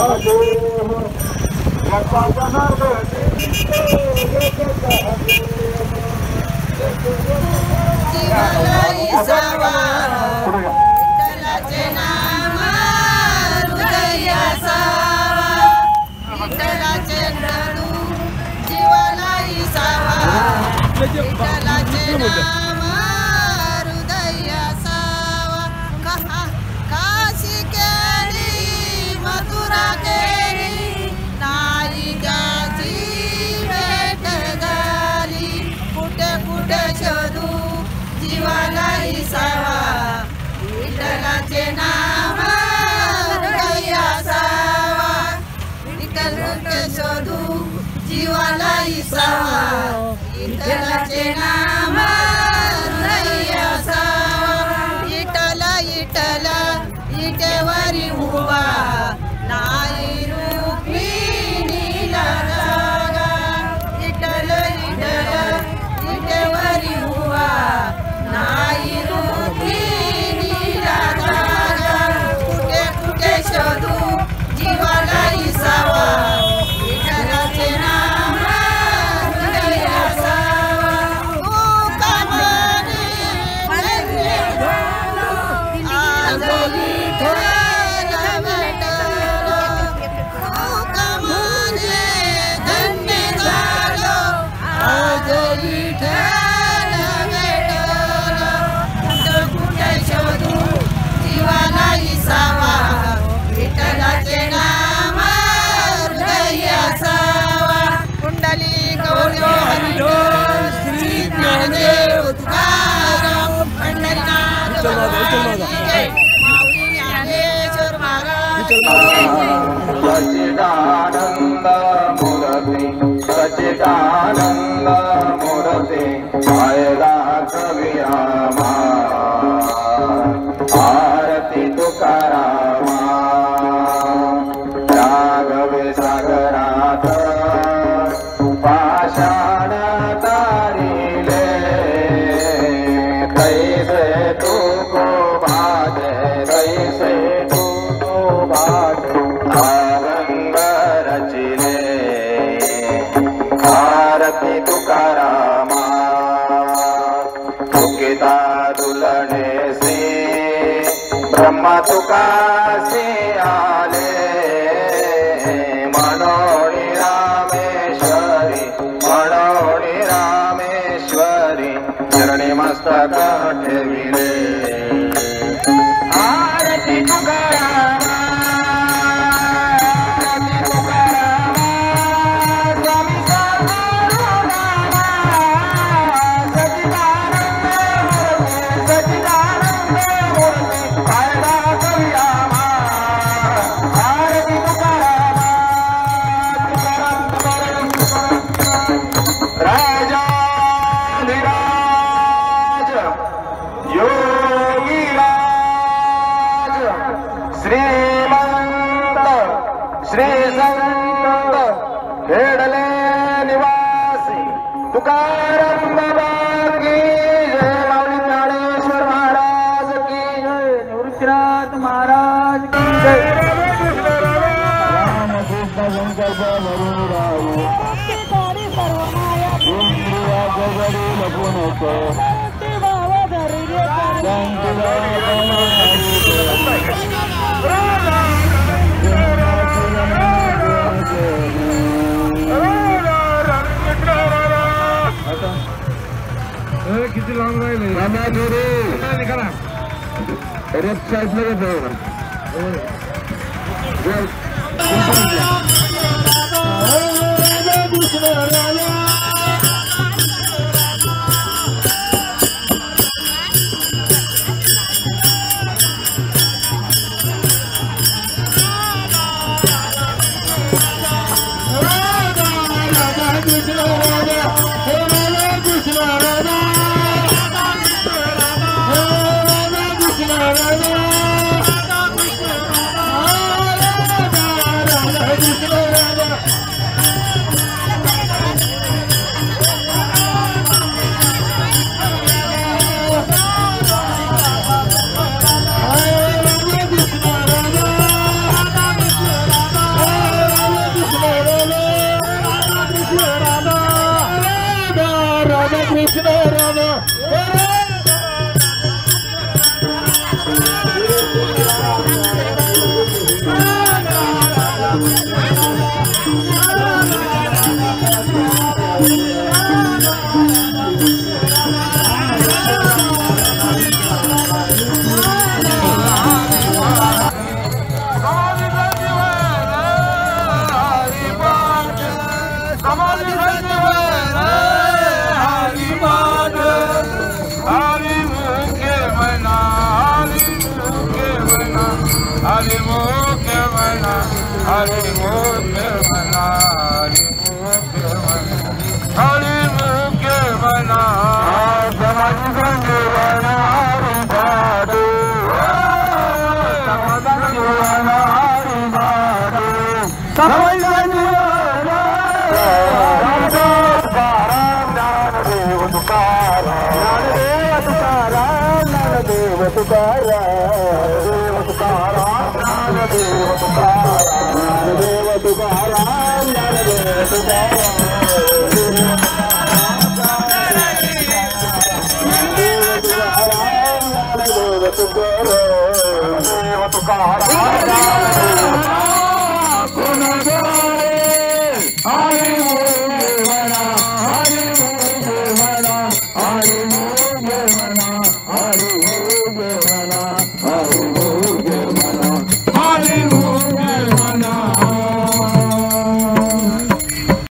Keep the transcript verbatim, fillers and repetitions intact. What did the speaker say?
सच्चिदानंद मूर्ति सच्चिदानंद मूर्ति आयला कविरामा आरती तुकारामा राघवे सागरात पाषाण तारिले तैसे तू को भाजे तैसे तू को भाजे आरती तुकारामा तुकिता दुलने से ब्रह्मा तुकासे आले मनोणी रामेश्वरी मनोणी रामेश्वरी चरणी मस्तक ठेविले आरती तुकारामा श्री संत खेडले निवासी तुकाराम बाबा की जय माऊली ज्ञानेश्वर महाराज की जय निवृत्तीनाथ महाराज की जय राम कृष्ण संकल्प वरुण राव इंद्रिया जगडी लपूनको किती लांब राहिले करा रेप साईड ला हरि मुख्य मना हरि मुख्य मना समझ संजीवना साधु समझ संजीवना साधु समझ संजीवना ज्ञानदेव तुकाराम ज्ञानदेव तुकाराम ज्ञानदेव तुकाराम ज्ञानदेव तुकाराम ज्ञानदेव तुकाराम ज्ञानदेव तुकाराम